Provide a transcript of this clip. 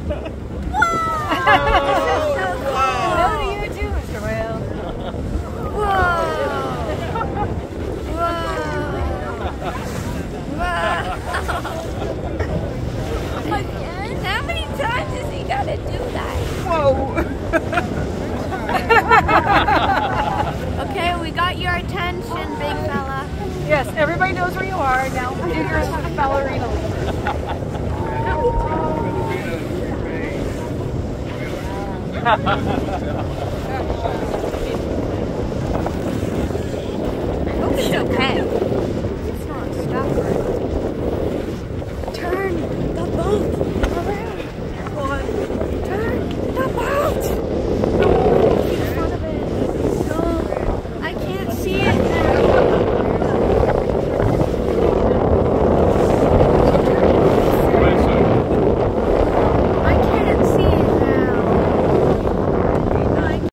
No to you too, Mr. Whale. Again? How many times has he got to do that? Whoa. Okay, we got your attention, big fella. Yes, everybody knows where you are. Now do your ballerina leap. Hope it's okay.